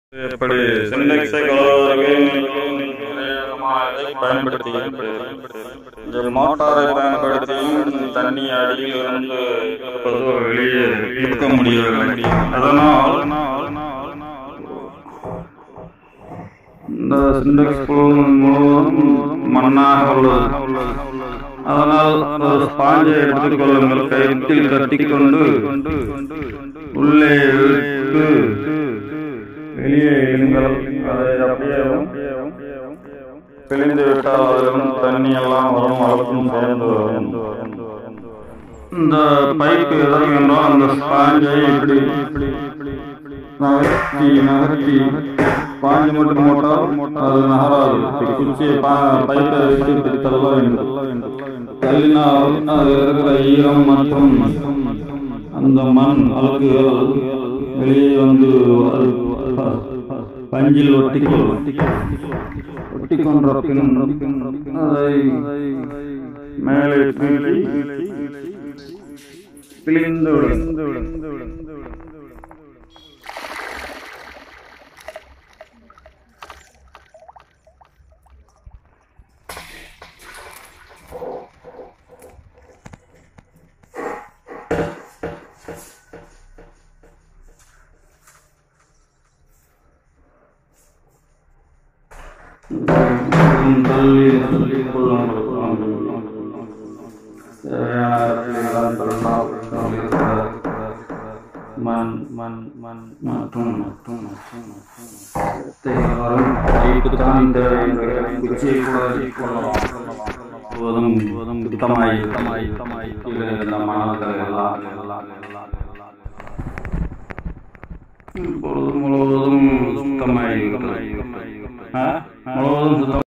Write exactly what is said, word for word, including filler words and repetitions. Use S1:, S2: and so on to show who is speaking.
S1: எப்படி சிண்டெக்ஸை கழுவுவதற்கு பயன்படுத்தியும் மோட்டாரை பயன்படுத்தியும் தண்ணி அடியில் இருந்து வெளியே இழுக்க முடியவில்லை. அதனால் இந்த சிண்டெக்ஸ் முழுவதும் மண்ணாக உள்ளது. அதனால் ஒரு ஸ்பாஞ்சை எடுத்துக் கொள்ளுங்கள், கயிற்றில் கட்டிக்கொண்டு உள்ளே இழுத்து வெளியே இழுங்கள். அதை அப்படியே பிழிந்து விட்டால் அதிலும் தண்ணி எல்லாம் வரும், அளவுக்கும் சேர்ந்து வரும். இந்த பைப்பு எதற்கு என்றால் அந்த ஸ்பாஞ்சை இப்படி நகர்த்தி நகர்த்தி ஸ்பாஞ்சு மட்டும் போட்டால் அது நகராது. குச்சியை பைப்பை வைத்து இப்படி தள்ள வேண்டும். தள்ளினால் அது இருக்கிற ஈரம் மற்றும் அந்த மண் அழுக்குகள் வெளியே வந்து பஞ்சில் ஒட்டிக்கொள் ஒட்டிக்கொன்ற பின் அதை மேலே பிழிந்து விடும். மண் மண் மண் மற்றும் குச்சியை முழுவதும் முழுவதும்